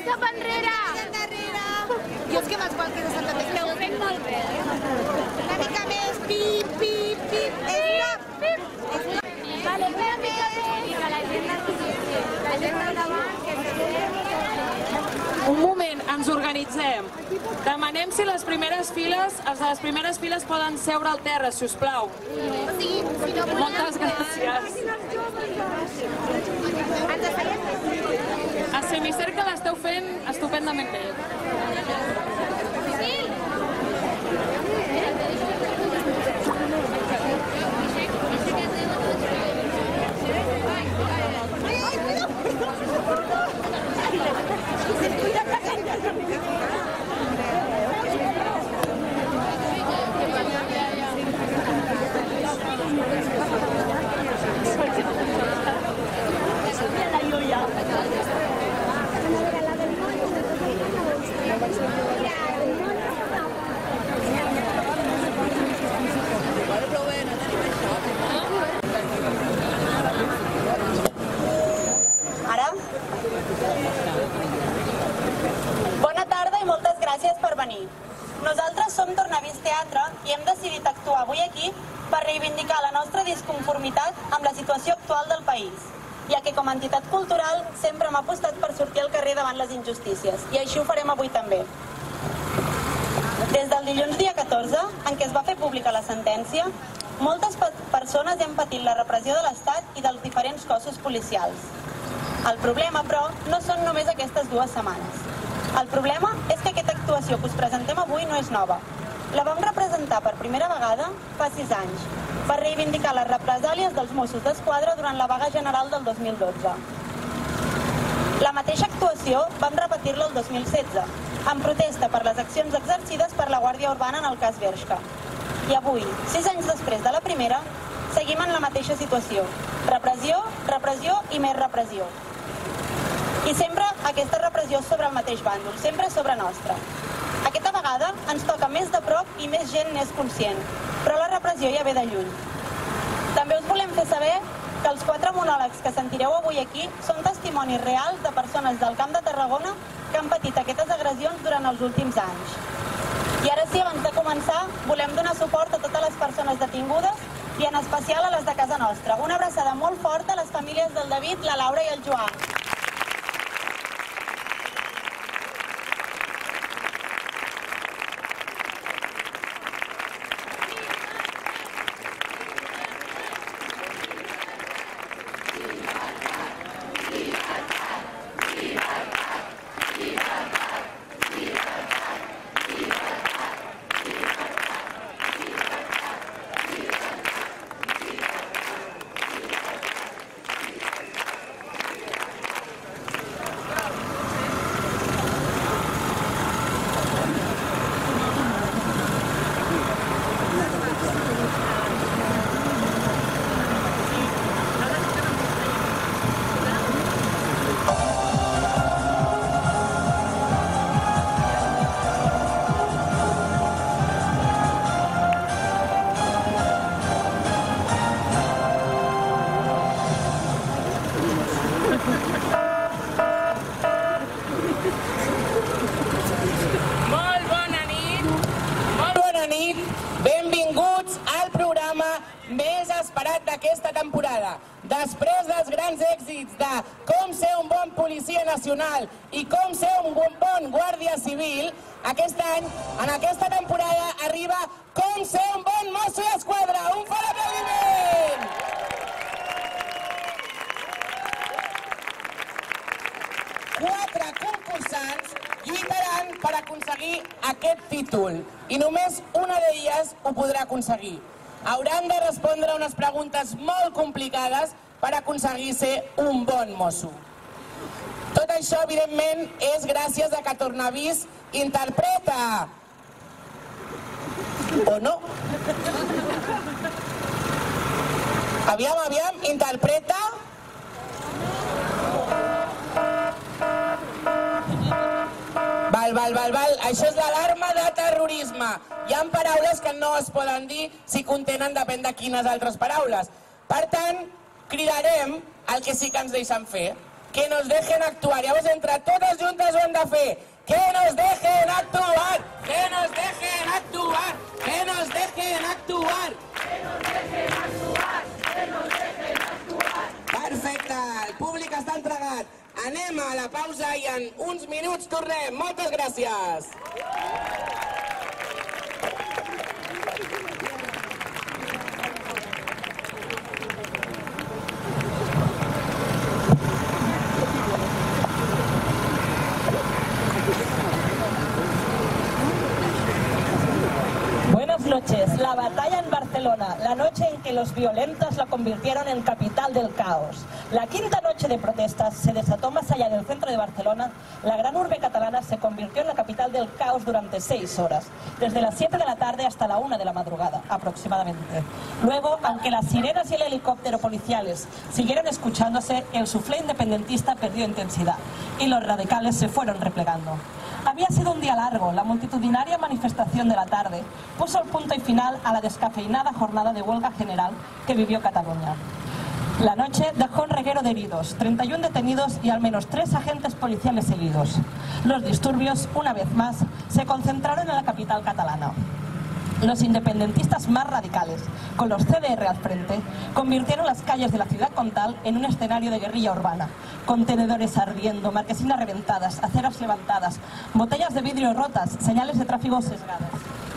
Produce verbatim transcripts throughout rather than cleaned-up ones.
cap enrere! Jo és que vaig qualque de Santa Tecla. Ho fem molt bé. Una mica més. Pip, pip, pip. Stop. Vale, una mica més. I que la gent la gent del davant, que se quedi. Un moment, ens organitzem. Demanem si les primeres files, els de les primeres files poden seure al terra, si us plau. Moltes gràcies. A Semicerca l'esteu fent estupendament bé. Ara? Bona tarda i moltes gràcies per venir. Nosaltres som Tornavís Teatre i hem decidit actuar avui aquí per reivindicar la nostra disconformitat amb la situació actual del país, ja que com a entitat cultural sempre hem apostat per sortir al carrer davant les injustícies, i així ho farem avui també. Des del dilluns dia catorze, en què es va fer pública la sentència, moltes persones hem patit la repressió de l'Estat i dels diferents cossos policials. El problema, però, no són només aquestes dues setmanes. El problema és que aquesta actuació que us presentem avui no és nova. La vam representar per primera vegada fa sis anys, per reivindicar les represàlies dels Mossos d'Esquadra durant la vaga general del dos mil dotze. La mateixa actuació vam repetir-la el dos mil setze, en protesta per les accions exercides per la Guàrdia Urbana en el cas Bershka. I avui, sis anys després de la primera, seguim en la mateixa situació. Repressió, repressió i més repressió. I sempre aquesta repressió sobre el mateix bàndol, sempre sobre nostra. Aquesta vegada ens toca més de prop i més gent n'és conscient, però la repressió ja ve de lluny. També us volem fer saber que els quatre monòlegs que sentireu avui aquí són testimonis reals de persones del Camp de Tarragona que han patit aquestes agressions durant els últims anys. I ara sí, abans de començar, volem donar suport a totes les persones detingudes i en especial a les de casa nostra. Una abraçada molt forta a les famílies del David, la Laura i el Joan. Després dels grans èxits de com ser un bon policia nacional i com ser un bon guàrdia civil, aquest any, en aquesta temporada, arriba com ser un bon mosso d'esquadra. Un fort aplaudiment! Quatre concursants lluitaran per aconseguir aquest títol i només una d'elles ho podrà aconseguir. Hauran de respondre unes preguntes molt complicades per aconseguir ser un bon mosso. Tot això, evidentment, és gràcies a que Tornavís interpreta. O no? Aviam, aviam, interpreta. Val, val, val, val. Això és l'alarma de terrorisme. Hi ha paraules que no es poden dir si contenen depèn de quines altres paraules. Per tant, cridarem el que sí que ens deixen fer, que nos dejen actuar. Llavors, entre totes juntes ho hem de fer. Que nos dejen actuar! Que nos dejen actuar! Que nos dejen actuar! Que nos dejen actuar! Que nos dejen actuar! Perfecte, el públic està entregat. Anem a la pausa i en uns minuts tornem. Moltes gràcies! Noches, la batalla en Barcelona, la noche en que los violentos la convirtieron en capital del caos. La quinta noche de protestas se desató más allá del centro de Barcelona. La gran urbe catalana se convirtió en la capital del caos durante seis horas, desde las siete de la tarde hasta la una de la madrugada, aproximadamente. Luego, aunque las sirenas y el helicóptero policiales siguieron escuchándose, el suflé independentista perdió intensidad y los radicales se fueron replegando. Había sido un día largo. La multitudinaria manifestación de la tarde puso el punto y final a la descafeinada jornada de huelga general que vivió Cataluña. La noche dejó un reguero de heridos, treinta y uno detenidos y al menos tres agentes policiales heridos. Los disturbios, una vez más, se concentraron en la capital catalana. Los independentistas más radicales, con los C D R al frente, convirtieron las calles de la ciudad condal en un escenario de guerrilla urbana. Contenedores ardiendo, marquesinas reventadas, aceras levantadas, botellas de vidrio rotas, señales de tráfico sesgadas.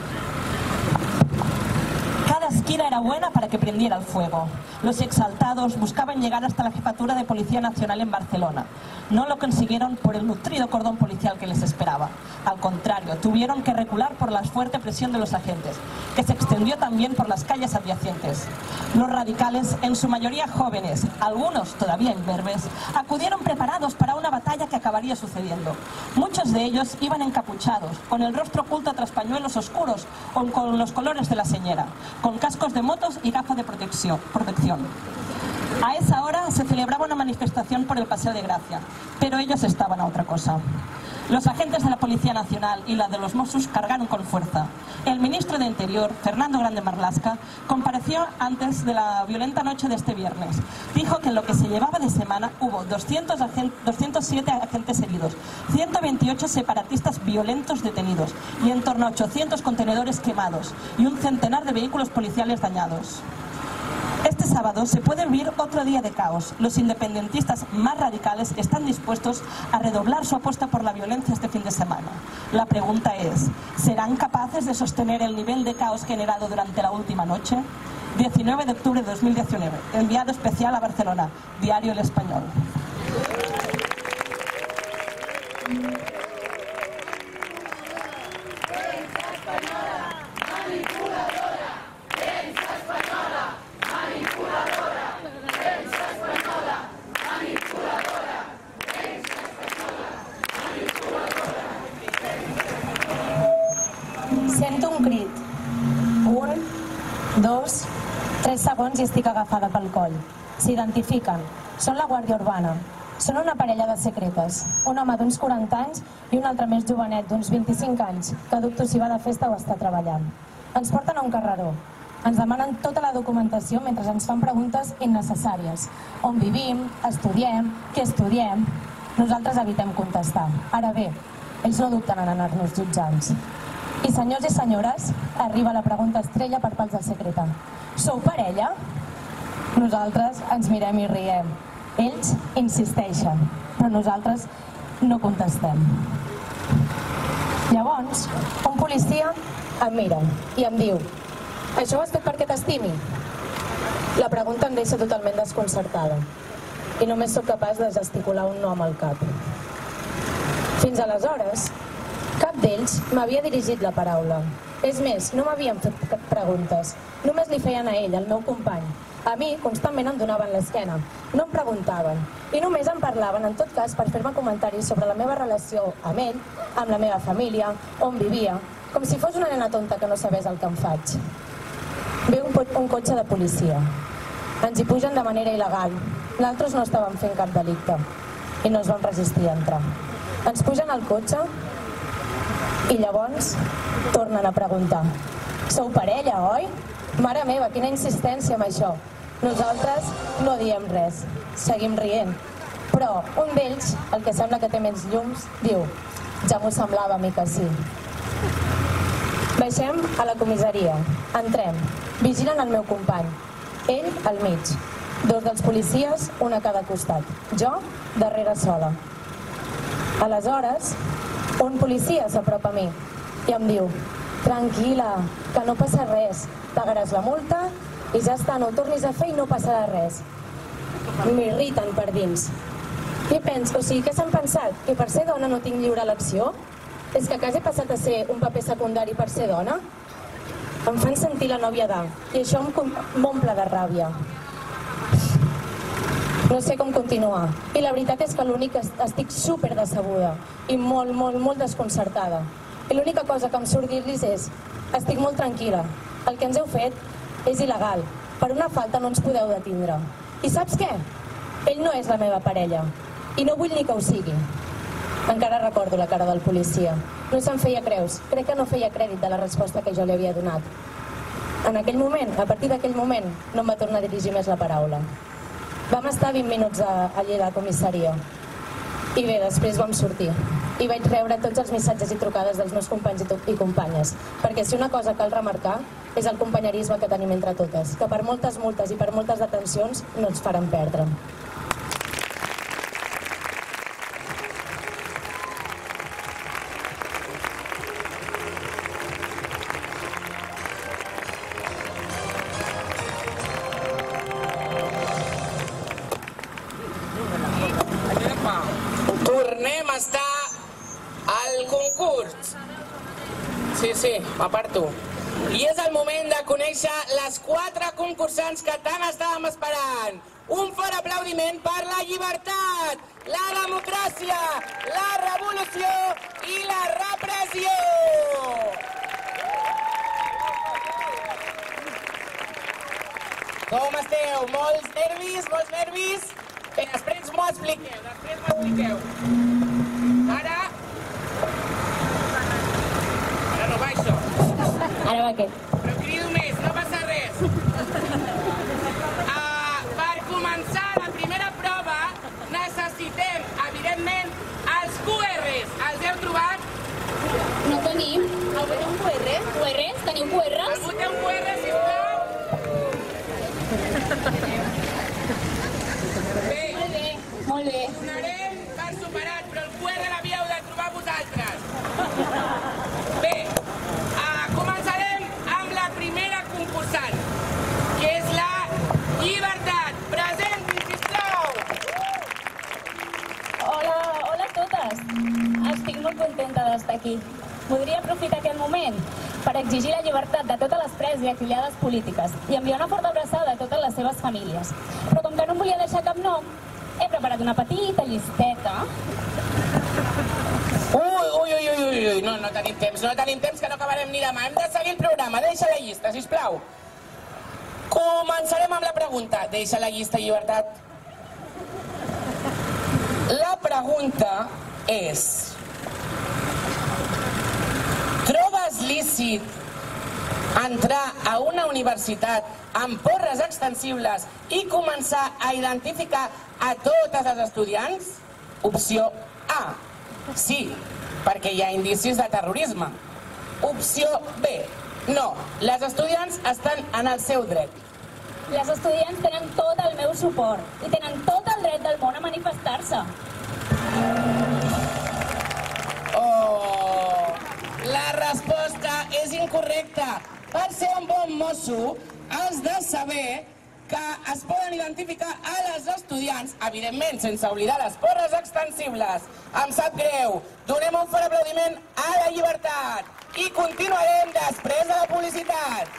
Cada esquina era buena para que prendiera el fuego. Los exaltados buscaban llegar hasta la jefatura de Policía Nacional en Barcelona. No lo consiguieron por el nutrido cordón policial que les esperaba. Al contrario, tuvieron que recular por la fuerte presión de los agentes, que se extendió también por las calles adyacentes. Los radicales, en su mayoría jóvenes, algunos todavía imberbes, acudieron preparados para una batalla que acabaría sucediendo. Muchos de ellos iban encapuchados, con el rostro oculto tras pañuelos oscuros o con los colores de la señera, con cascos de motos y gafas de protección. protección. A esa hora se celebraba una manifestación por el Paseo de Gracia, pero ellos estaban a otra cosa. Los agentes de la Policía Nacional y la de los Mossos cargaron con fuerza. El ministro de Interior, Fernando Grande Marlaska, compareció antes de la violenta noche de este viernes. Dijo que en lo que se llevaba de semana hubo doscientos siete agentes heridos, ciento veintiocho separatistas violentos detenidos y en torno a ochocientos contenedores quemados y un centenar de vehículos policiales dañados. Este sábado se puede vivir otro día de caos. Los independentistas más radicales están dispuestos a redoblar su apuesta por la violencia este fin de semana. La pregunta es, ¿serán capaces de sostener el nivel de caos generado durante la última noche? diecinueve de octubre de dos mil diecinueve. Enviado especial a Barcelona. Diario El Español. Sento un crit. Un, dos, tres segons i estic agafada pel coll. S'identifiquen. Són la Guàrdia Urbana. Són una parella de secretes. Un home d'uns quaranta anys i un altre més jovenet d'uns vint-i-cinc anys, que dubto si va de festa o està treballant. Ens porten a un carreró. Ens demanen tota la documentació mentre ens fan preguntes innecessàries. On vivim, estudiem, què estudiem... Nosaltres evitem contestar. Ara bé, ells no dubten en anar-nos jutjants. I senyors i senyores, arriba la pregunta estrella per part del secreta. Sou parella? Nosaltres ens mirem i riem. Ells insisteixen, però nosaltres no contestem. Llavors, un policia em mira i em diu: això ho has fet perquè t'estimi? La pregunta em deixa totalment desconcertada i només sóc capaç de gesticular un no amb el cap. Fins aleshores, cap d'ells m'havia dirigit la paraula. És més, no m'havien fet preguntes. Només li feien a ell, el meu company. A mi, constantment em donaven l'esquena. No em preguntaven. I només em parlaven, en tot cas, per fer-me comentaris sobre la meva relació amb ell, amb la meva família, on vivia, com si fos una nena tonta que no sabés el que em faig. Ve un, un cotxe de policia. Ens hi pugen de manera il·legal. Nosaltres no estàvem fent cap delicte i no es vam resistir a entrar. Ens pugen al cotxe i llavors tornen a preguntar: sou parella, oi? Mare meva, quina insistència amb això. Nosaltres no diem res, seguim rient. Però un d'ells, el que sembla que té més llums, diu: ja m'ho semblava a mi que sí. Baixem a la comissaria, entrem, vigilen el meu company, ell al mig, dos dels policies, un a cada costat, jo darrere sola. Aleshores, un policia s'apropa a mi i em diu: tranquil·la, que no passa res, pagaràs la multa i ja està, no ho tornis a fer i no passarà res. M'irriten per dins. Què penso? O sigui, què s'han pensat? Que per ser dona no tinc lliure elecció? És que quasi he passat a ser un paper secundari per ser dona? Em fan sentir la nòvia d'A i això m'omple de ràbia. No sé com continuar. I la veritat és que l'únic que estic super decebuda i molt, molt, molt desconcertada. I l'única cosa que em surt dir-los és: estic molt tranquil·la. El que ens heu fet és il·legal. Per una falta no ens podeu detindre. I saps què? Ell no és la meva parella. I no vull ni que ho sigui. Encara recordo la cara del policia. No se'n feia creus. Crec que no feia crèdit de la resposta que jo li havia donat. En aquell moment, a partir d'aquell moment, no em va tornar a dirigir més la paraula. Vam estar vint minuts allà a la comissaria. I bé, després vam sortir. I vaig rebre tots els missatges i trucades dels meus companys i companyes. Perquè si una cosa cal remarcar és el companyerisme que tenim entre totes, que per moltes multes i per moltes detencions no ens faran perdre. Tornem a estar al concurs. Sí, sí, m'aparto. I és el moment de conèixer les quatre concursants que tant estàvem esperant. Un fort aplaudiment per la llibertat, la democràcia, la revolució i la repressió. Com esteu? Molts nervis, molts nervis? Bé, després m'ho expliqueu, després m'ho expliqueu. Ara... Ara no baixo. Ara va què? Però crido més, no passa res. Uh, per començar la primera prova necessitem, evidentment, els Q Rs. Els heu trobat? No tenim. Algú té un Q R? Q Rs? Teniu Q Rs? Algú té un Q R, sisplau? Bé, Molt bé, molt bé. donarem per superat, però el Q R l'havíeu de trobar vosaltres. Bé, uh, començarem amb la primera concursant, que és la Llibertat. Presentin, sisplau! Hola, hola a totes. Estic molt contenta d'estar aquí. Voldria aprofitar aquest moment per exigir la llibertat de totes les preses i exiliades polítiques i enviar una forta abraçada a totes les seves famílies. Però com que no em volia deixar cap nom, he preparat una petita llisteta. Ui, ui, ui, ui, ui, no, no tenim temps, no tenim temps, que no acabarem ni demà. Hem de seguir el programa, deixa la llista, sisplau. Començarem amb la pregunta. Deixa la llista, Llibertat. La pregunta és: trobes lícit entrar a una universitat amb porres extensibles i començar a identificar a totes les estudiants? Opció A. Sí, perquè hi ha indicis de terrorisme. Opció B. No, les estudiants estan en el seu dret. Les estudiants tenen tot el meu suport i tenen tot el dret del món a manifestar-se. Oh, la resposta és incorrecta. Per ser un bon mosso, has de saber que es poden identificar a les estudiants, evidentment sense oblidar les porres extensibles. Em sap greu. Donem un fort aplaudiment a la Llibertat. I continuarem després de la publicitat.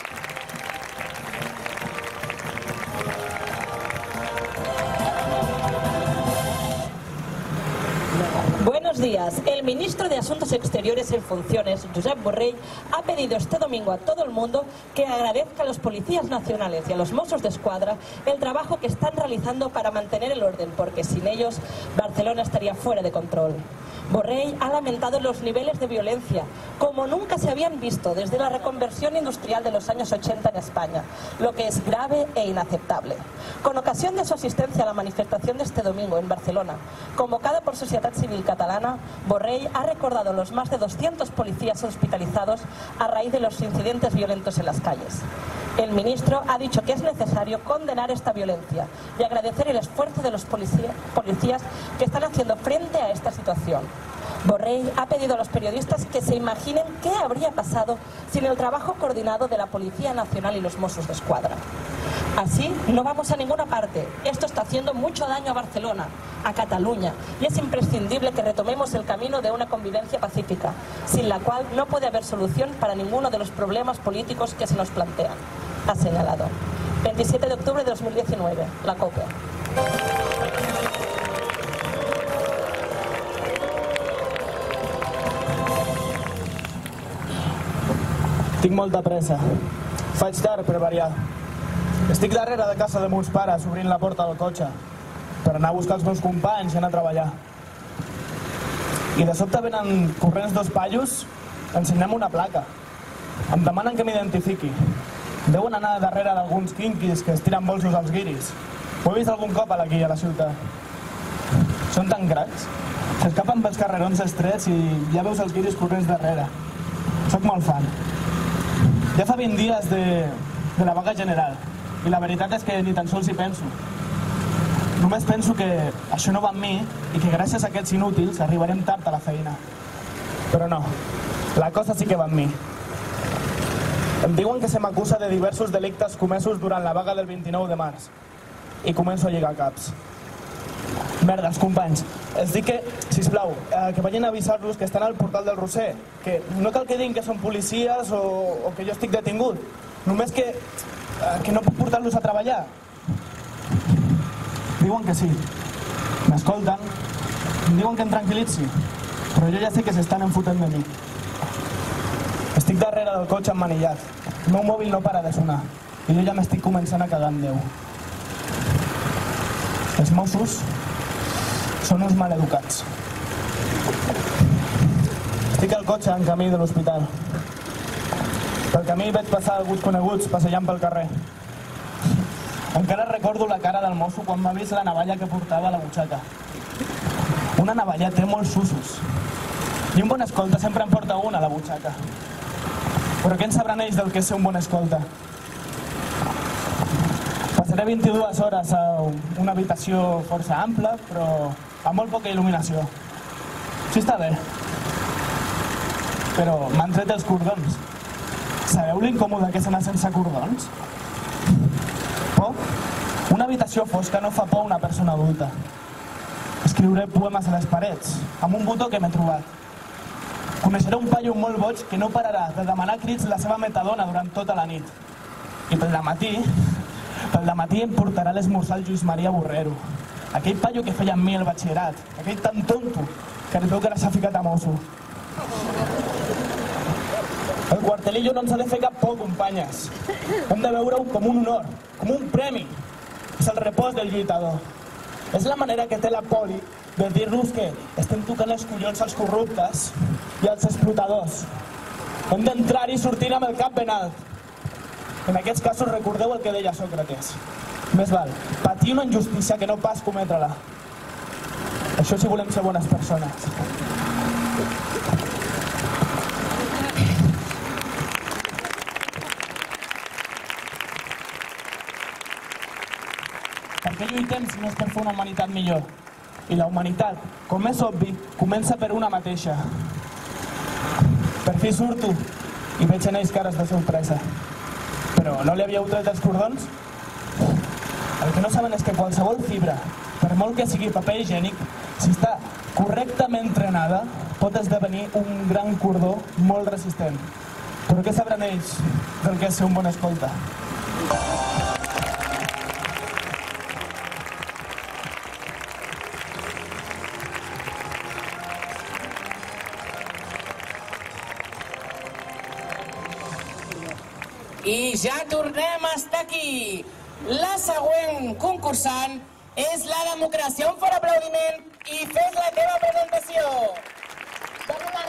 Buenos días. El ministro de Asuntos Exteriores en funciones, Josep Borrell, ha pedido este domingo a todo el mundo que agradezca a los policías nacionales y a los Mossos d'Esquadra el trabajo que están realizando para mantener el orden, porque sin ellos Barcelona estaría fuera de control. Borrell ha lamentado los niveles de violencia, como nunca se habían visto desde la reconversión industrial de los años ochenta en España, lo que es grave e inaceptable. Con ocasión de su asistencia a la manifestación de este domingo en Barcelona, convocada por Sociedad Civil Catalana, Borrell ha recordado los más de doscientos policías hospitalizados a raíz de los incidentes violentos en las calles. El ministro ha dicho que es necesario condenar esta violencia y agradecer el esfuerzo de los policía, policías que están haciendo frente a esta situación. Borrell ha pedido a los periodistas que se imaginen qué habría pasado sin el trabajo coordinado de la Policía Nacional y los Mossos d'Esquadra. Así no vamos a ninguna parte. Esto está haciendo mucho daño a Barcelona, a Cataluña, y es imprescindible que retomemos el camino de una convivencia pacífica, sin la cual no puede haber solución para ninguno de los problemas políticos que se nos plantean, ha señalado. veintisiete de octubre de dos mil diecinueve, la COPE. Tinc molta pressa. Faig tard per variar. Estic darrere de casa de meus pares obrint la porta del cotxe per anar a buscar els meus companys i anar a treballar. I de sobte venen corrents dos paios ensenyant-me una placa. Em demanen que m'identifiqui. Deuen anar darrere d'alguns quinquis que es tiren bolsos als guiris. Ho he vist algun cop aquí a la ciutat. Són tan cracs. S'escapen pels carrerons estrets i ja veus els guiris corrents darrere. Soc molt fan. Ja fa vint dies de, de la vaga general i la veritat és que ni tan sols hi penso. Només penso que això no va amb mi i que gràcies a aquests inútils arribarem tard a la feina. Però no, la cosa sí que va amb mi. Em diuen que se m'acusa de diversos delictes comesos durant la vaga del vint-i-nou de març i començo a lligar caps. Merdes, companys. Els dic que, sisplau, eh, que vagin a avisar-los que estan al portal del Roser, que no cal que diguin que són policies o, o que jo estic detingut, només que, eh, que no puc portar-los a treballar. Diuen que sí, m'escolten, em diuen que em tranquil·litzi, però jo ja sé que s'estan enfotent de mi. Estic darrere del cotxe emmanillat, el meu mòbil no para de sonar i jo ja m'estic començant a cagar en Déu. Els Mossos són uns maleducats. Estic al cotxe en camí de l'hospital. Pel camí veig passar alguns coneguts passejant pel carrer. Encara recordo la cara del mosso quan m'ha vist la navalla que portava a la butxaca. Una navalla té molts usos. I un bon escolta sempre en porta una a la butxaca. Però què en sabran ells del que és ser un bon escolta? Passaré vint-i-dues hores a una habitació força ampla, però amb molt poca il·luminació. Sí, està bé. Però m'han tret els cordons. Sabeu l'incòmode que és anar sense cordons? Por? Una habitació fosca no fa por a una persona adulta. Escriuré poemes a les parets, amb un botó que m'he trobat. Coneixeré un paio molt boig que no pararà de demanar crits la seva metadona durant tota la nit. I pel dematí, pel dematí em portarà l'esmorzar el Lluís Maria Borrero. Aquell paio que feia amb mi el batxillerat, aquell tan tonto que es veu que ara s'ha ficat a mosso. El quartelillo no ens ha de fer cap por, companyes. Hem de veure-ho com un honor, com un premi. És el repòs del lluitador. És la manera que té la poli de dir-nos que estem tocant els collons als corruptes i als explotadors. Hem d'entrar i sortir amb el cap ben alt. En aquests casos recordeu el que deia Sòcrates. Més val patir una injustícia que no pas cometre-la. Això si volem ser bones persones. Per què lluitem si no és per fer una humanitat millor? I la humanitat, com és obvi, comença per una mateixa. Per fi surto i veig en ells cares de sorpresa. Però no li havíeu tret els cordons? El que no saben és que qualsevol fibra, per molt que sigui paper higiènic, si està correctament trenada, pot esdevenir un gran cordó molt resistent. Però què sabran ells del que és ser un bon escolta? I ja tornem a estar aquí. La següent concursant és la democràcia. Un fort aplaudiment i fes la teva presentació.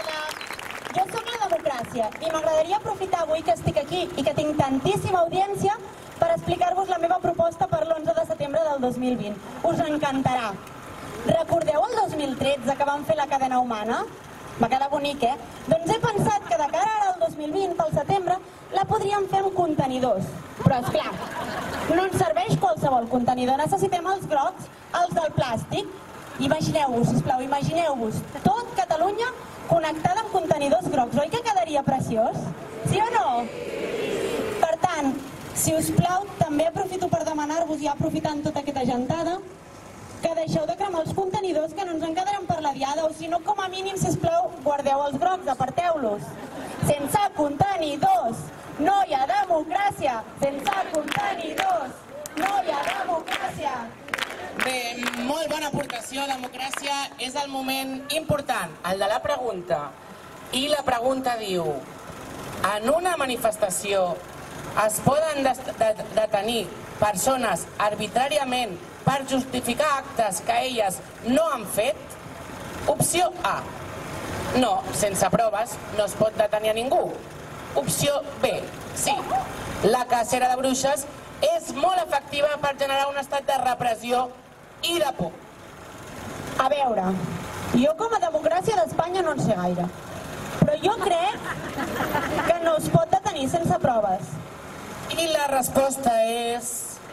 Hola, jo sóc la Democràcia i m'agradaria aprofitar avui que estic aquí i que tinc tantíssima audiència per explicar-vos la meva proposta per l'onze de setembre del dos mil vint. Us encantarà. Recordeu el dos mil tretze que vam fer la cadena humana? Va quedar bonic, eh? Doncs he pensat que de cara ara al dos mil vint, pel setembre, la podríem fer amb contenidors. Però, esclar, no ens serveix qualsevol contenidor. Necessitem els grocs, els del plàstic. Imagineu-vos, sisplau, imagineu-vos tot Catalunya connectada amb contenidors grocs. Oi que quedaria preciós? Sí o no? Per tant, si us plau, també aprofito per demanar-vos, ja aprofitant tota aquesta gentada, que deixeu de cremar els contenidors, que no ens en quedaran per la diada, o si no, com a mínim, sisplau, guardeu els grocs, aparteu-los. Sense contenidors no hi ha democràcia! Sense contenidors no hi ha democràcia! Bé, molt bona aportació. Democràcia és el moment important, el de la pregunta. I la pregunta diu: en una manifestació es poden detenir persones arbitràriament per justificar actes que elles no han fet? Opció A: no, sense proves no es pot detenir a ningú. Opció B: sí, la cacera de bruixes és molt efectiva per generar un estat de repressió i de por. A veure, jo com a democràcia d'Espanya no en sé gaire, però jo crec que no es pot detenir sense proves. I la resposta és...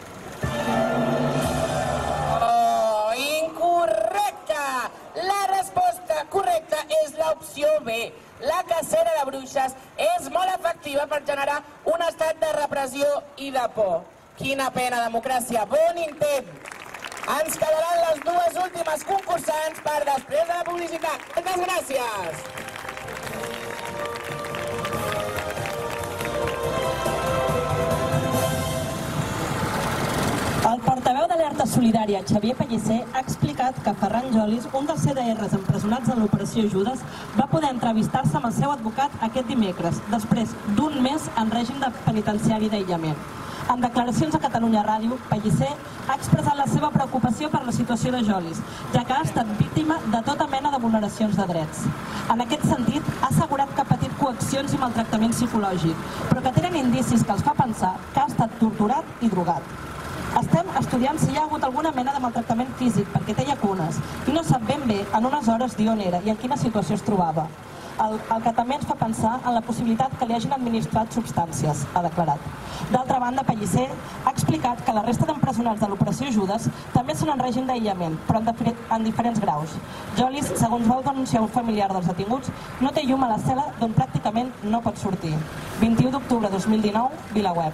Oh, incorrecta! La resposta correcta és l'opció B. La cacera de bruixes és molt efectiva per generar un estat de repressió i de por. Quina pena, democràcia. Bon intent! Ens quedaran les dues últimes concursants per després de la publicitat. Moltes gràcies! El portaveu d'Alerta Solidària, Xavier Pellicer, ha explicat que Ferran Jolis, un dels C D Rs empresonats en l'Operació Judes, va poder entrevistar-se amb el seu advocat aquest dimecres, després d'un mes en règim de penitenciari d'aïllament. En declaracions a Catalunya Ràdio, Pellicer ha expressat la seva preocupació per la situació de Jolis, ja que ha estat víctima de tota mena de vulneracions de drets. En aquest sentit, ha assegurat que ha patit coaccions i maltractament psicològic, però que tenen indicis que els fa pensar que ha estat torturat i drogat. Estem estudiant si hi ha hagut alguna mena de maltractament físic perquè té llacunes i no sap ben bé en unes hores dir on era i en quina situació es trobava. El, el que també ens fa pensar en la possibilitat que li hagin administrat substàncies, ha declarat. D'altra banda, Pellicer ha explicat que la resta d'empresonats de l'Operació Judes també són en règim d'aïllament, però en, en diferents graus. Jolis, segons vau denunciar un familiar dels detinguts, no té llum a la cel·la d'on pràcticament no pot sortir. vint-i-u d'octubre de dos mil dinou, VilaWeb.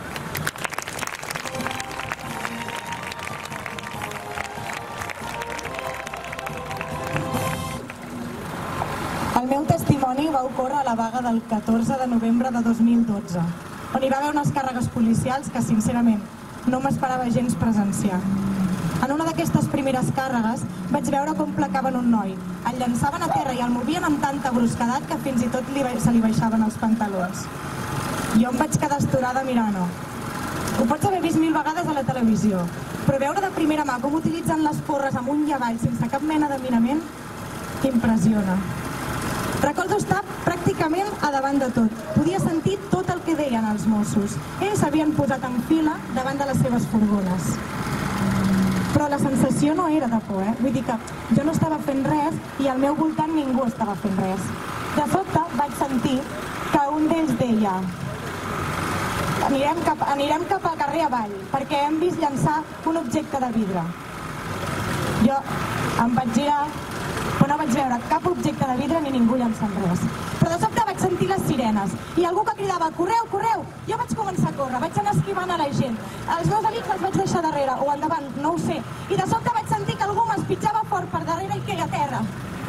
El meu testimoni va ocórrer a la vaga del catorze de novembre de dos mil dotze, on hi va haver unes càrregues policials que, sincerament, no m'esperava gens presenciar. En una d'aquestes primeres càrregues vaig veure com placaven un noi, el llançaven a terra i el movien amb tanta brusquedat que fins i tot li, se li baixaven els pantalons. Jo em vaig quedar esturada mirant-ho. Ho pots haver vist mil vegades a la televisió, però veure de primera mà com utilitzen les porres amunt i avall sense cap mena de mirament impressiona. Recordo estar pràcticament a davant de tot. Podia sentir tot el que deien els Mossos. Ells s'havien posat en fila davant de les seves furgones. Però la sensació no era de por, eh? Vull dir que jo no estava fent res i al meu voltant ningú estava fent res. De sobte vaig sentir que un d'ells deia: anirem cap, anirem cap al carrer avall perquè hem vist llançar un objecte de vidre. Jo em vaig girar, però no vaig veure cap objecte de vidre ni ningú llançant res. Però de sobte vaig sentir les sirenes i algú que cridava: correu, correu! Jo vaig començar a córrer, vaig anar esquivant a la gent. Els meus amics els vaig deixar darrere, o endavant, no ho sé. I de sobte vaig sentir que algú m'espitjava fort per darrere i queia a terra.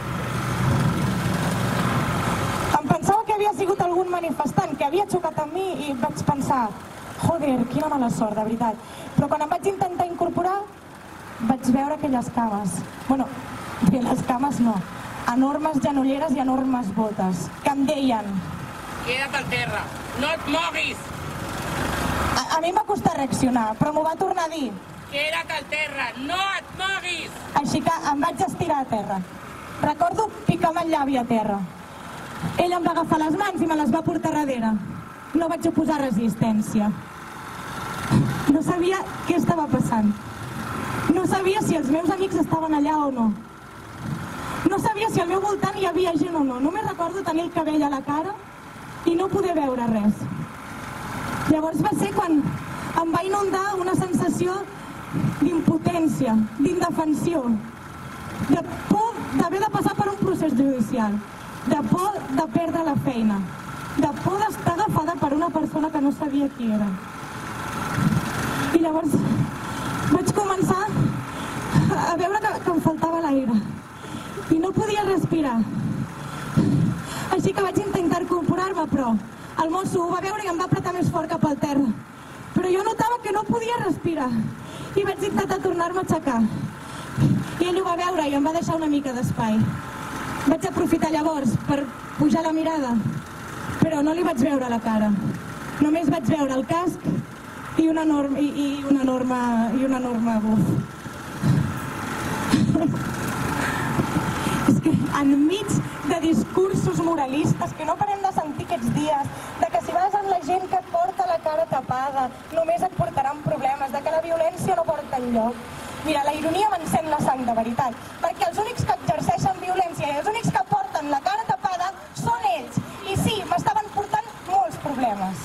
Em pensava que havia sigut algun manifestant que havia xocat amb mi i vaig pensar: joder, quina mala sort, de veritat. Però quan em vaig intentar incorporar, vaig veure aquelles cames. Bueno, bé, les cames no. Enormes genolleres i enormes botes, que em deien: queda't al terra, no et moguis! A, a mi em va costar reaccionar, però m'ho va tornar a dir: queda't al terra, no et moguis! Així que em vaig estirar a terra. Recordo picar-me el llavi a terra. Ell em va agafar les mans i me les va portar darrere. No vaig oposar resistència. No sabia què estava passant. No sabia si els meus amics estaven allà o no. No sabia si al meu voltant hi havia gent o no. Només recordo tenir el cabell a la cara i no poder veure res. Llavors va ser quan em va inundar una sensació d'impotència, d'indefensió, de por d'haver de passar per un procés judicial, de por de perdre la feina, de por d'estar agafada per una persona que no sabia qui era. I llavors vaig començar a veure que, que em faltava l'aire i no podia respirar. Així que vaig intentar incorporar-me, però el mosso ho va veure i em va apretar més fort cap al terra. Però jo notava que no podia respirar i vaig intentar tornar-me a aixecar. I ell ho va veure i em va deixar una mica d'espai. Vaig aprofitar llavors per pujar la mirada, però no li vaig veure la cara. Només vaig veure el casc i una enorme, i, i una enorme, i una enorme buf. És que enmig de discursos moralistes que no parem de sentir aquests dies, de que si vas amb la gent que et porta la cara tapada només et portaran problemes, de que la violència no porta enlloc. Mira, la ironia m'encén la sang de veritat, perquè els únics que exerceixen violència i els únics que porten la cara tapada són ells. I sí, m'estaven portant molts problemes.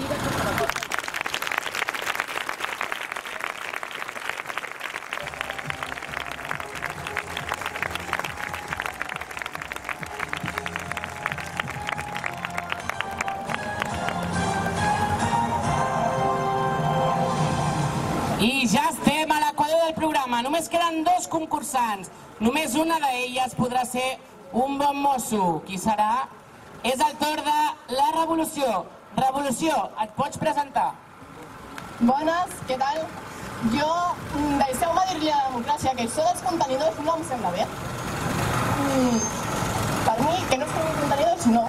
I ja estem a l'equador del programa. Només queden dos concursants. Només una d'elles podrà ser un bon mosso. Qui serà? És el torn de la Revolució. Revolució, et pots presentar? Bones, què tal? Jo, deixeu-me dir-li a la democràcia que això dels contenidors no em sembla bé. Mm, per mi, que no es tinguin contenidors, no.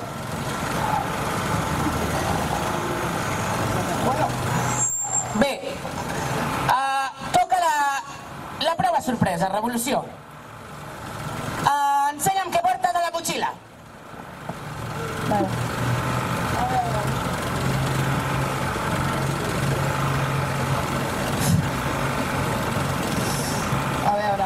Bueno. Bé, uh, toca la, la prova sorpresa, Revolució. Uh, ensenya'm què portes a la motxilla. Vale. A veure.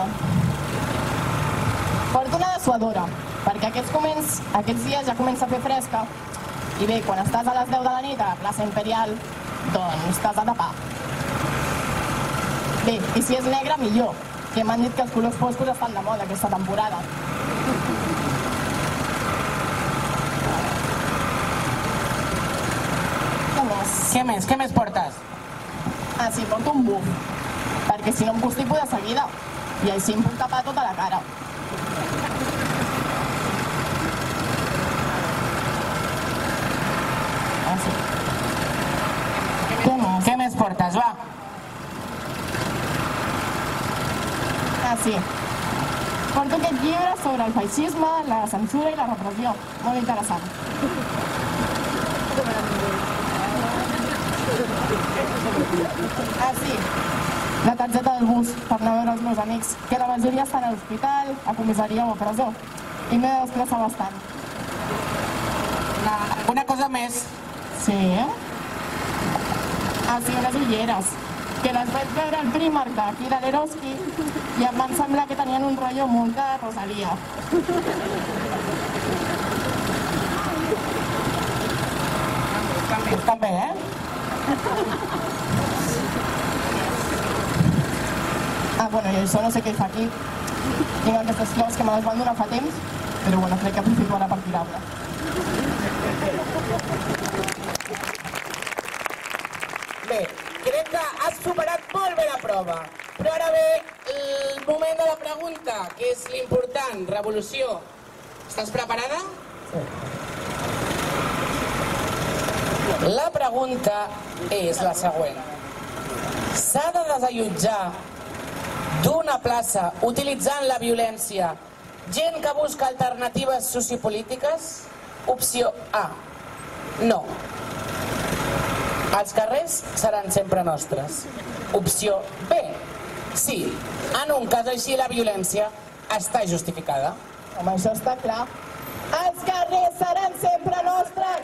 Porto una dessuadora, perquè aquests, comens, aquests dies ja comença a fer fresca i bé, quan estàs a les deu de la nit a la plaça Imperial, doncs t'has de tapar. Bé, i si és negre, millor, que m'han dit que els colors foscos estan de moda aquesta temporada. Què més? Què més? Què més portes? Ah, sí, porto un buf, perquè si no em constipo de seguida, i així em puc tapar tota la cara. Ah, sí. Què més? Què més portes? Va. Ah, sí. Porto aquest llibre sobre el feixisme, la censura i la repressió. Molt interessant. Ah, sí. La targeta del bus per anar a veure els meus amics, que la majoria estan a l'hospital, a comissaria o a presó. I m'he de desplaçar bastant. Una cosa més. Sí, eh? Ah, sí, unes ulleres, que les vaig veure al Primark d'aquí de l'Eroski i em van semblar que tenien un rotllo molt de Rosalia. També, eh? Ah, bueno, i això no sé què hi fa aquí. Tinc aquestes flors que me les van donar fa temps, però bueno, crec que aprofito ara per tirar-la. Bé, crec que has superat molt bé la prova, però ara ve el moment de la pregunta, que és l'important, Revolució. Estàs preparada? Sí. La pregunta és la següent. S'ha de desallotjar d'una plaça utilitzant la violència gent que busca alternatives sociopolítiques? Opció A. No. Els carrers seran sempre nostres. Opció B. Sí. En un cas així la violència està justificada. Home, això està clar. Els carrers carrers seran sempre nostres!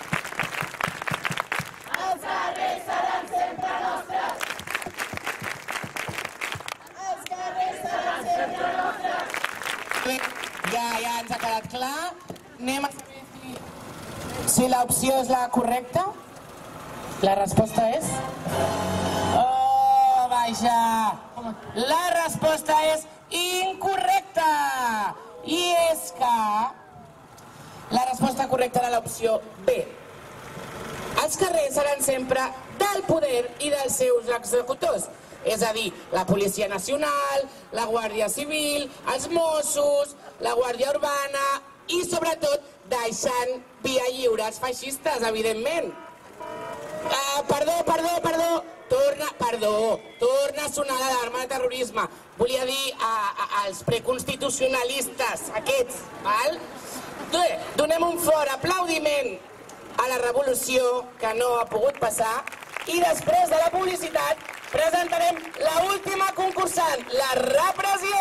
Els carrers seran sempre nostres! Els carrers seran sempre nostres! Ja, ja ens ha quedat clar. Anem a saber si, si l'opció és la correcta. La resposta és... Oh, vaja! La resposta és incorrecta! I és que... La resposta correcta era l'opció B. Els carrers seran sempre del poder i dels seus executors. És a dir, la Policia Nacional, la Guàrdia Civil, els Mossos, la Guàrdia Urbana i, sobretot, deixant via lliure als feixistes, evidentment. Uh, perdó, perdó, perdó, torna, perdó, torna a sonar l'alarma de terrorisme. Volia dir uh, als preconstitucionalistes aquests, val? Bé, donem un fort aplaudiment a la revolució que no ha pogut passar i després de la publicitat presentarem l'última concursant, la repressió!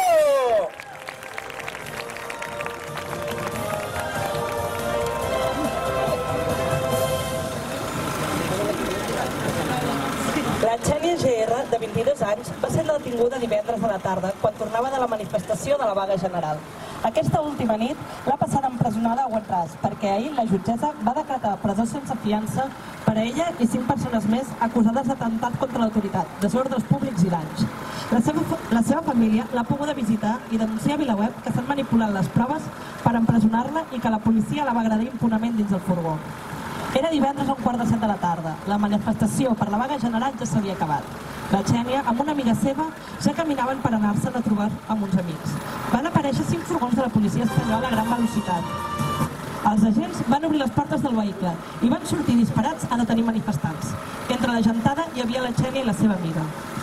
La Xènia G R, de vint-i-dos anys, va ser detinguda divendres a la tarda quan tornava de la manifestació de la vaga general. Aquesta última nit l'ha passada empresonada a Wet-Ras perquè ahir la jutgessa va decretar presó sense fiança per a ella i cinc persones més acusades d'atemptat contra l'autoritat, desordres públics i danys. La seva, la seva família l'ha poguda visitar i denunciar a VilaWeb que s'han manipulat les proves per empresonar-la i que la policia la va agredir impunement dins el furgó. Era divendres a un quart de set de la tarda. La manifestació per la vaga general ja s'havia acabat. La Xènia, amb una amiga seva, ja caminaven per anar-se'n a trobar amb uns amics. Van aparèixer cinc furgons de la policia espanyola a gran velocitat. Els agents van obrir les portes del vehicle i van sortir disparats a detenir manifestants. Entre la gentada hi havia la Xènia i la seva amiga.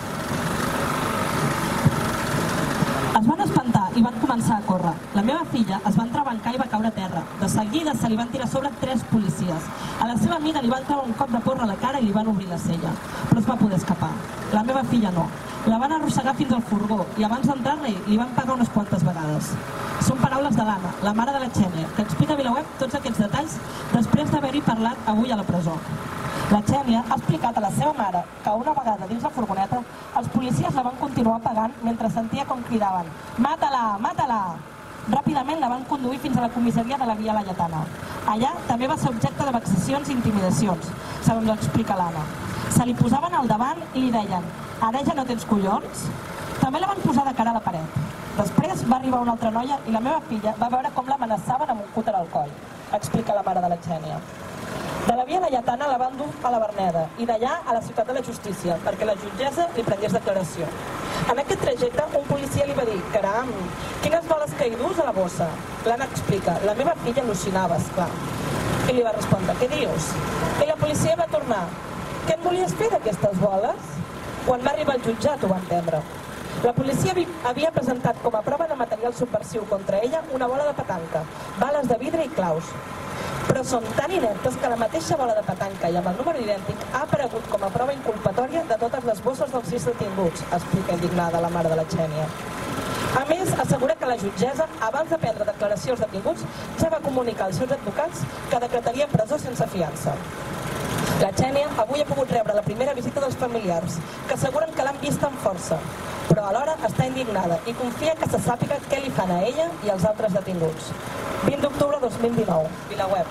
Es van espantar i van començar a córrer. La meva filla es va entrebancar i va caure a terra. De seguida se li van tirar a sobre tres policies. A la seva amiga li van treure un cop de porra a la cara i li van obrir la cella, però es va poder escapar. La meva filla no. La van arrossegar fins al furgó i abans d'entrar-hi li van pagar unes quantes vegades. Són paraules de l'Anna, la mare de la Xènia, que explica a VilaWeb tots aquests detalls després d'haver-hi parlat avui a la presó. La Xènia ha explicat a la seva mare que una vegada dins la furgoneta els policies la van continuar pagant mentre sentia com cridaven «Mata-la! Mata-la!». Ràpidament la van conduir fins a la comissaria de la Via Laietana. Allà també va ser objecte de vexacions i intimidacions, segons explica l'Anna. Se li posaven al davant i li deien «Ara ja no tens collons?». També la van posar de cara a la paret. Després va arribar una altra noia i la meva filla va veure com l'amenaçaven amb un cúter al coll, explica la mare de la Xènia. De la Via Laietana la van dur a la Verneda i d'allà a la Ciutat de la Justícia perquè la jutgessa li prengués declaració. En aquest trajecte un policia li va dir «Caram, quines boles que hi dus a la bossa?». L'Anna explica, la meva filla al·lucinava, esclar. I li va respondre «Què dius?». I la policia va tornar «Què en volies fer d'aquestes boles?». Quan va arribar el jutjat ho va entendre. La policia havia presentat com a prova de material subversiu contra ella una bola de petanca, bales de vidre i claus. Però són tan ineptes que la mateixa bola de petanca i amb el número idèntic ha aparegut com a prova inculpatòria de totes les bosses dels sis detinguts, explica indignada la mare de la Xènia. A més, assegura que la jutgessa, abans de prendre declaració als detinguts, ja va comunicar als seus advocats que decretaria presó sense fiança. La Xènia avui ha pogut rebre la primera visita dels familiars, que asseguren que l'han vista amb força, però alhora està indignada i confia que se sàpiga què li fan a ella i als altres detinguts. vint d'octubre de dos mil dinou, VilaWeb.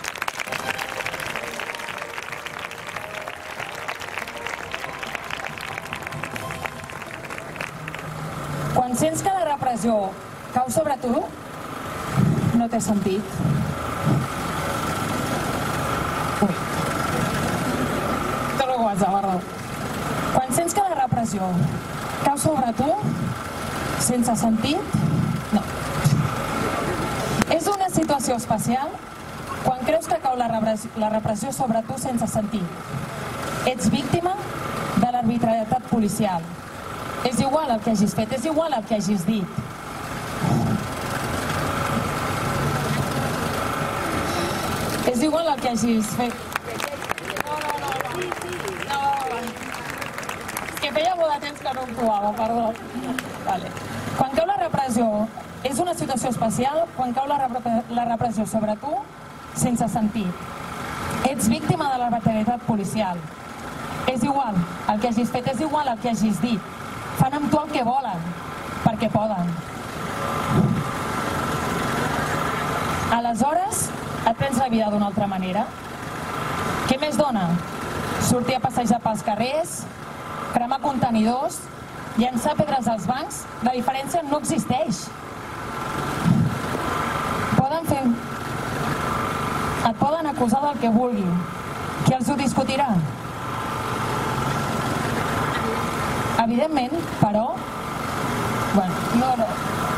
Quan sents que la repressió cau sobre tu, no té sentit. Ui. Torno a començar, perdó. Quan sents que la repressió cau sobre tu, sense sentit, no. És una situació especial quan creus que cau la repressió sobre tu sense sentit. Ets víctima de l'arbitrarietat policial. És igual el que hagis fet, és igual el que hagis dit. És igual el que hagis fet. No, no, no, no. No, és que feia molt de temps que no em trobava, perdó. Vale. Quan cau la repressió És una situació especial quan cau la repressió sobre tu sense sentit. Ets víctima de l'arbitrarietat policial. És igual, el que hagis fet és igual el que hagis dit. Fan amb tu el que volen, perquè poden. Aleshores, et prens la vida d'una altra manera. Què més dona? Sortir a passejar pels carrers, cremar contenidors, llançar pedres als bancs, la diferència no existeix. Poden fer... Et poden acusar del que vulguin. Qui els ho discutirà? Evidentment, però... Bueno, no, no...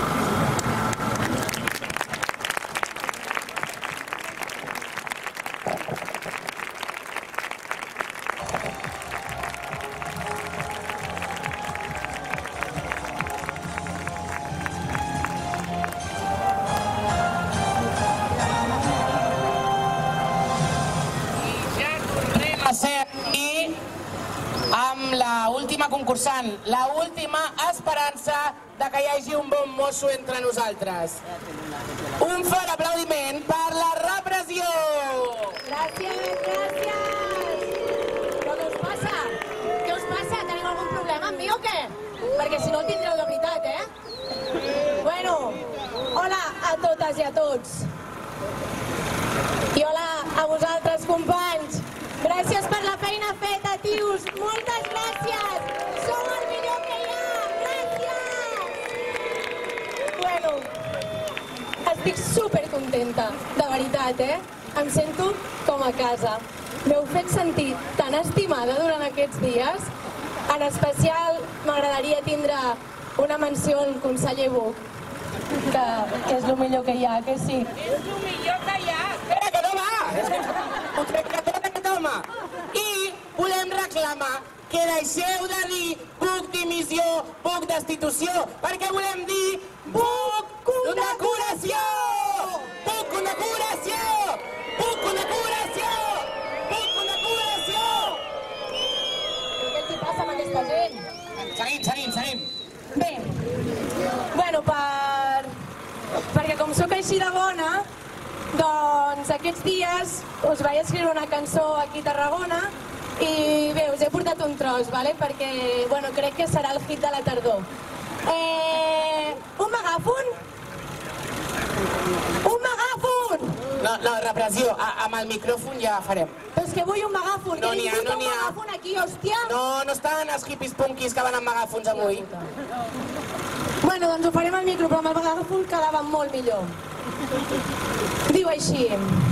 Concursant, la última esperança de que hi hagi un bon mosso entre nosaltres. Un fort aplaudiment per la repressió! Gràcies, gràcies! Però què us passa? Què us passa? Teniu algun problema amb mi o què? Perquè si no el tindreu de veritat, eh? Bueno, hola a totes i a tots. I hola a vosaltres, companys. Gràcies per la feina feta, tios. Moltes gràcies. Sou el millor que hi ha. Gràcies. Bueno, estic supercontenta, de veritat, eh? Em sento com a casa. M'heu fet sentir tan estimada durant aquests dies. En especial, m'agradaria tindre una menció al conseller Buch, que, que és el millor que hi ha, que sí? És el millor que hi ha. Espera, que no va! Ho crec que tot aquest home. I volem reclamar que deixeu de dir Buch dimissió, Buch destitució, perquè volem dir Buch condecoració! Buch condecoració! Buch condecoració! Buch condecoració! Què els hi passa amb aquesta gent? Seguim, seguim, seguim. Bé, bueno, per... perquè com sóc així de bona, doncs aquests dies us vaig escriure una cançó aquí a Tarragona i bé, us he portat un tros, vale? Perquè bueno, crec que serà el hit de la tardor. Eh, un megàfon? Un megàfon! No, no, repressió, a, amb el micròfon ja farem. Però és que vull un megàfon, No que n'hi ha, ningú no té un n'hi ha. megàfon aquí, hòstia! No, no estan els hippies punkis que van amb megàfons avui. Bueno, doncs ho farem al micro, però amb el megàfon quedava molt millor. Diu així: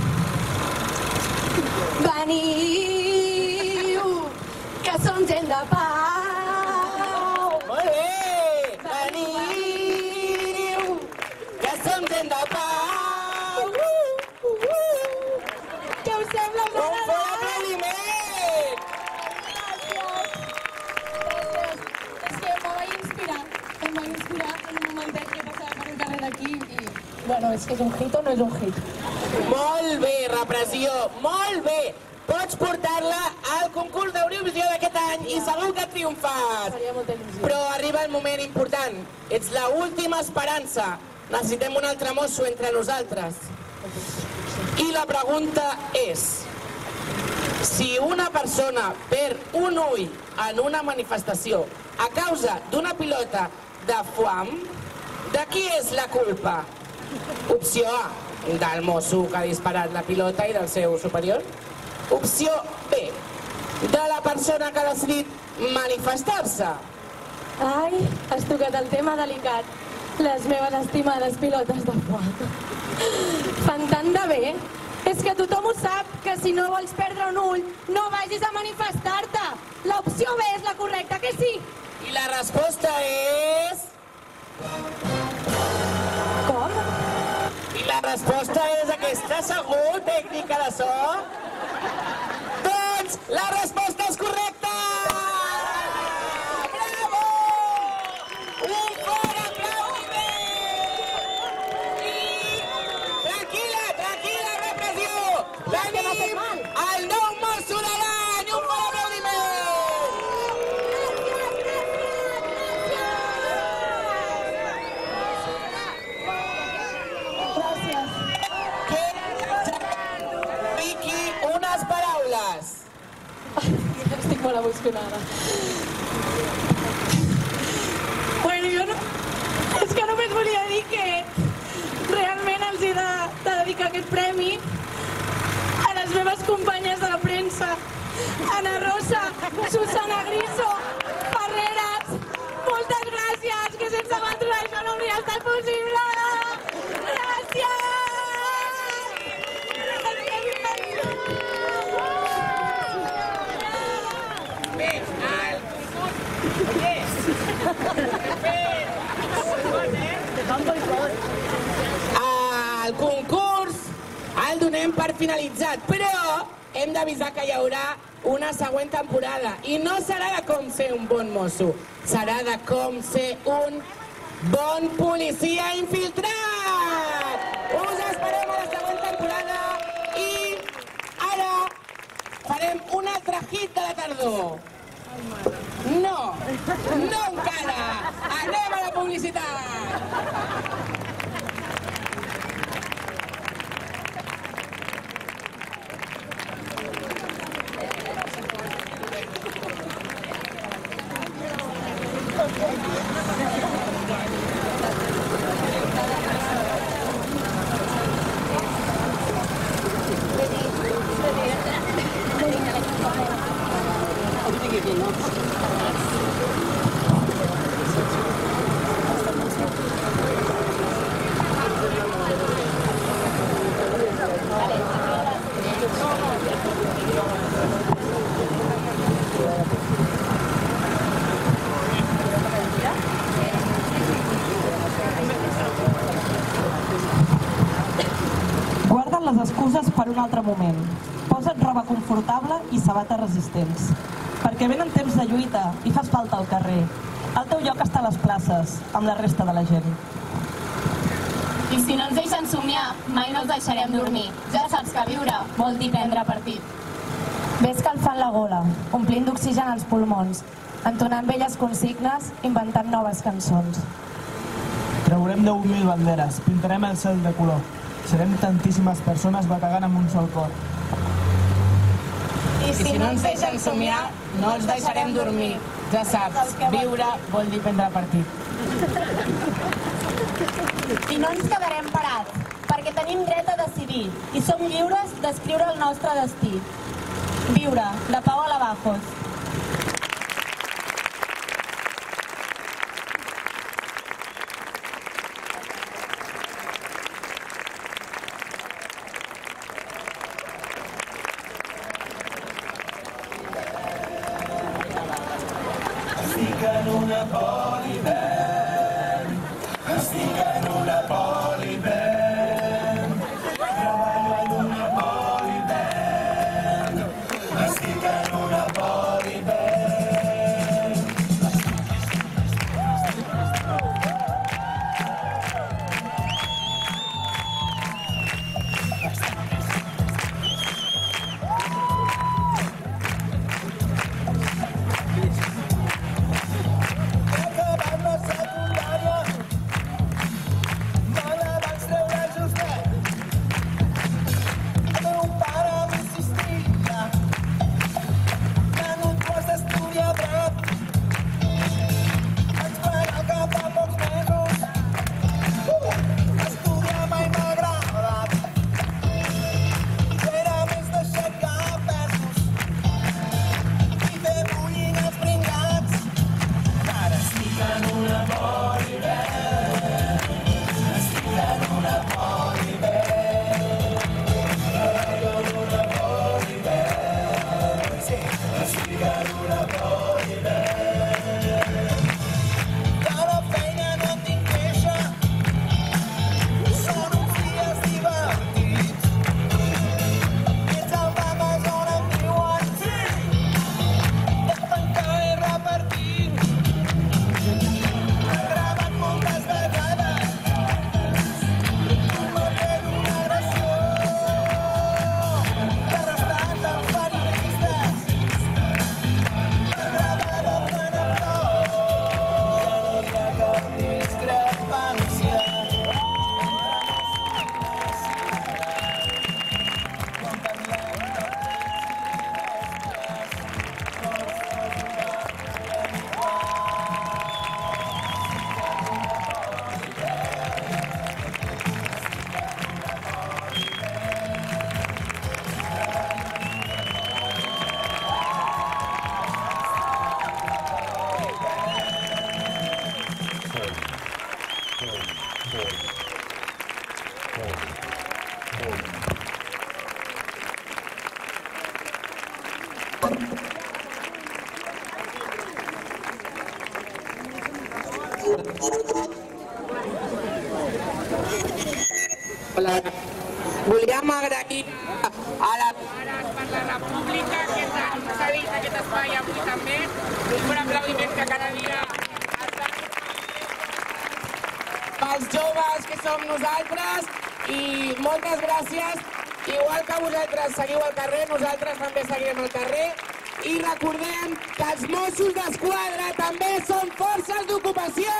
veniu, que som gent de pau. Molt bé! Veniu, que som gent de pau. Uh, uh, uh. Què us sembla? Us ha Un fort agradat? aplaudiment! Gràcies. Gràcies. És que em vaig inspirar. Em vaig inspirar en un momentet que passava per un carrer d'aquí i... Bueno, és que és un hit o no és un hit? Molt bé, repressió, molt bé! Pots portar-la al concurs d'Eurovisió d'aquest any i segur que triomfes. Faria molta il·lusió. Però arriba el moment important. Ets l'última esperança. Necessitem un altre mosso entre nosaltres. I la pregunta és: si una persona perd un ull en una manifestació a causa d'una pilota de foam, de qui és la culpa? Opció A, del mosso que ha disparat la pilota i del seu superior. Opció B, de la persona que ha decidit manifestar-se. Ai, has tocat el tema delicat. Les meves estimades pilotes de foc. Fan tant de bé. És que tothom ho sap, que si no vols perdre un ull, no vagis a manifestar-te. L'opció B és la correcta, que sí? I la resposta és... Com? I la resposta és aquesta, segur, tècnica de so? Doncs la resposta és correcta! Bravo! Un fort aplaudiment! I... Tranquil·la, tranquil·la, repressió! Tenim el nou mosso de l'any! Un fort aplaudiment! molt emocionada. Bueno, jo no... És que només volia dir que realment els he de, de dedicar aquest premi a les meves companyes de la premsa, Ana Rosa, Susana Griso, Ferreras. Moltes gràcies, que sense vosaltres això no hauria estat possible. Gràcies! El concurs el donem per finalitzat, però hem d'avisar que hi haurà una següent temporada i no serà de com ser un bon mosso, serà de com ser un bon policia infiltrat. Us esperem a la següent temporada i ara farem un altre hit de la tardor. No, no encara. Anem a la publicitat. Guarda't les excuses per un altre moment. Posa't roba confortable i sabates resistents. Perquè venen temps de lluita i fas falta al carrer. El teu lloc està a les places, amb la resta de la gent. I si no ens deixen somiar, mai no els deixarem dormir. Ja saps que viure vol dir prendre partit. Ves calfant la gola, omplint d'oxigen els pulmons, entonant velles consignes, inventant noves cançons. Traurem deu mil banderes, pintarem el cel de color. Serem tantíssimes persones bategant amb un sol cor. I si no ens deixen somiar, no els deixarem dormir. Ja saps, viure vol dir prendre partit. I no ens quedarem parats, perquè tenim dret a decidir i som lliures d'escriure el nostre destí. Viure, de Pau Alabajos. Estic en una polivent, estic en una polivent, treballo en una polivent, estic en una polivent. Hola. Volíem agrair a la... per la República que ens ha dit aquest espai avui també. Un aplaudiment que cada dia... Pels joves que som nosaltres i moltes gràcies. Igual que vosaltres seguiu al carrer, nosaltres també seguirem al carrer. I recordem que els Mossos d'Esquadra també són forces d'ocupació!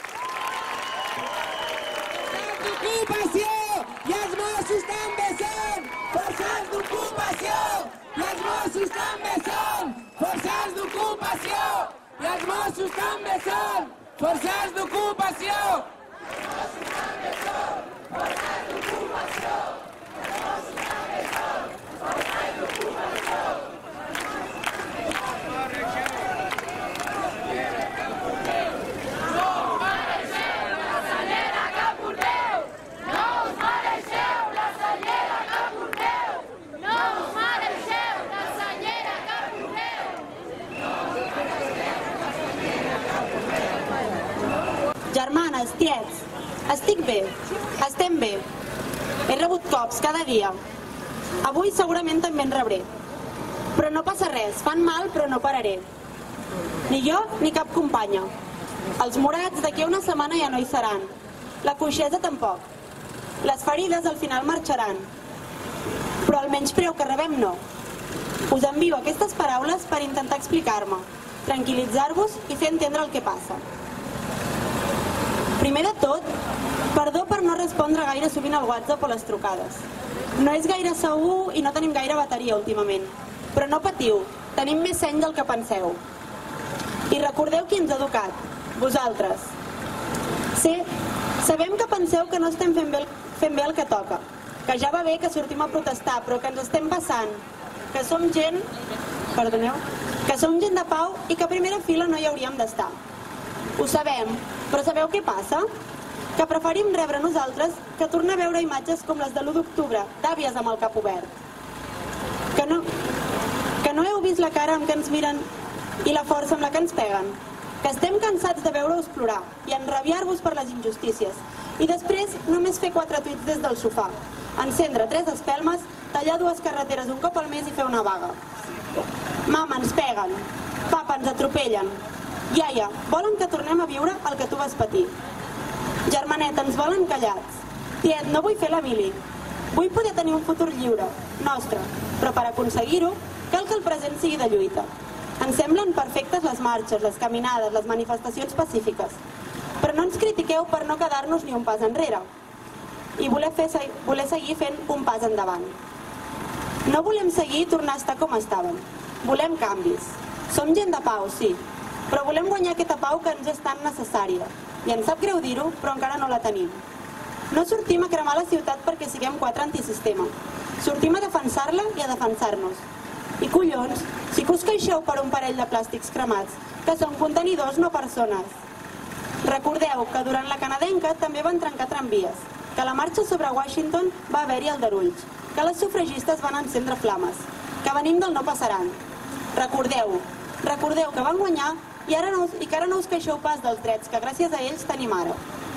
D'ocupació! I els Mossos també són forces d'ocupació! I els Mossos també són forces d'ocupació! I els Mossos també són forces d'ocupació! Germanes, tiets, estic bé, estem bé. He rebut cops cada dia. Avui segurament també en rebré. Però no passa res, fan mal però no pararé. Ni jo ni cap companya. Els morats d'aquí a una setmana ja no hi seran. La coixesa tampoc. Les ferides al final marxaran. Però el menyspreu que rebem no. Us envio aquestes paraules per intentar explicar-me, tranquil·litzar-vos i fer entendre el que passa. Primer de tot, perdó per no respondre gaire sovint al WhatsApp o les trucades. No és gaire segur i no tenim gaire bateria últimament. Però no patiu, tenim més seny del que penseu. I recordeu qui ens ha educat, vosaltres. Sí, sabem que penseu que no estem fent bé, fent bé el que toca, que ja va bé que sortim a protestar, però que ens estem passant, que som gent, perdoneu, que som gent de pau i que a primera fila no hi hauríem d'estar. Ho sabem, però sabeu què passa? Que preferim rebre nosaltres que tornar a veure imatges com les de l'u d'octubre, d'àvies amb el cap obert. Que no, que no heu vist la cara amb què ens miren i la força amb la que ens peguen. Que estem cansats de veure-us plorar i enrabiar-vos per les injustícies. I després només fer quatre tuits des del sofà. Encendre tres espelmes, tallar dues carreteres un cop al mes i fer una vaga. Mama, ens peguen. Papa, ens atropellen. Iaia, volen que tornem a viure el que tu vas patir. Germanet, ens volen callats. Tiet, no vull fer la mili. Vull poder tenir un futur lliure, nostre, però per aconseguir-ho cal que el present sigui de lluita. Ens semblen perfectes les marxes, les caminades, les manifestacions pacífiques, però no ens critiqueu per no quedar-nos ni un pas enrere i voler, fer, voler seguir fent un pas endavant. No volem seguir i tornar a estar com estàvem. Volem canvis. Som gent de pau, sí, però volem guanyar aquesta pau que ens és tan necessària. I ens sap greu dir-ho, però encara no la tenim. No sortim a cremar la ciutat perquè siguem quatre antisistema. Sortim a defensar-la i a defensar-nos. I collons, sí que us queixeu per un parell de plàstics cremats, que són contenidors, no persones. Recordeu que durant la canadenca també van trencar tramvies, que a la marxa sobre Washington va haver-hi aldarulls, que les sufragistes van encendre flames, que venim del no passaran. Recordeu, recordeu que van guanyar i, ara no, i que ara no us queixeu pas dels drets que gràcies a ells tenim ara.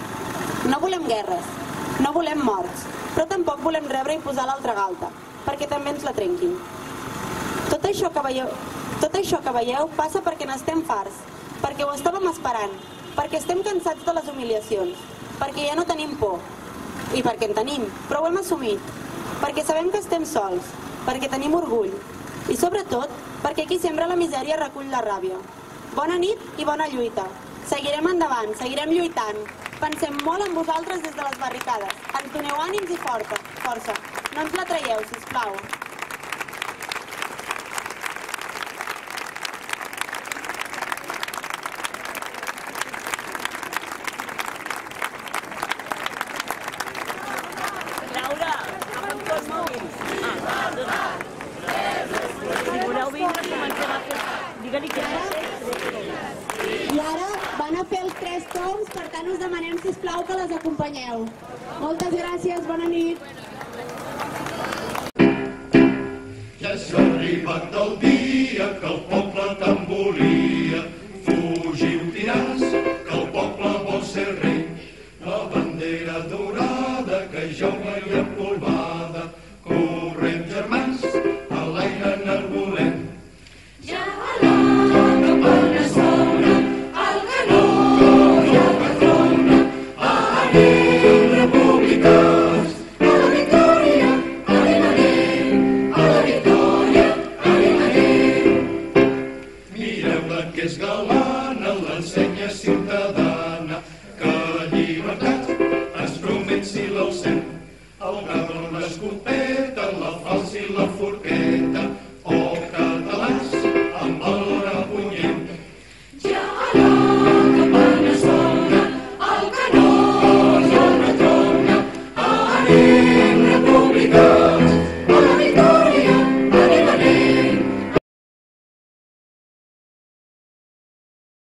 No volem guerres, no volem morts, però tampoc volem rebre i posar l'altra galta, perquè també ens la trenquin. Tot això que veieu, tot això que veieu passa perquè n'estem farts, perquè ho estàvem esperant, perquè estem cansats de les humiliacions, perquè ja no tenim por, i perquè en tenim, però ho hem assumit, perquè sabem que estem sols, perquè tenim orgull, i sobretot perquè qui sembra la misèria recull la ràbia. Bona nit i bona lluita. Seguirem endavant, seguirem lluitant. Pensem molt en vosaltres des de les barricades. Ens doneu ànims i força. força. No ens la traieu, sisplau. Laura, amb tots mòbils. Si voleu vindre, comencem a fer... Digue-li que no sé. I ara van a fer els tres torns veus, per tant us demanem, sisplau, que les acompanyeu. Moltes gràcies, bona nit. Ja s'ha arribat el dia que el poble tant volia. Fugiu, tiràs, que el poble vol ser rei. La bandera dorada que jaula i empolvada. Correm, germans, a l'aire enarbolem. Ja a la campanya sona, el canó ja patrona. Anem, republicans, a la victòria, anem, anem, a la victòria, anem, anem. Mireu-la que és galana, l'ensenya ciutadana, que la llibertat ens promet si l'alcem. El gat, l'escopeta, la falsa i la forqueta.